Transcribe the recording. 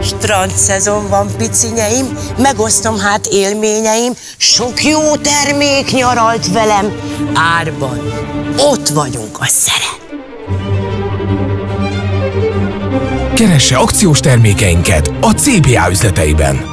Strandszezon van, picinyeim, megosztom hát élményeim, sok jó termék nyaralt velem, árban ott vagyunk a szeren. Keresse akciós termékeinket a CBA üzleteiben.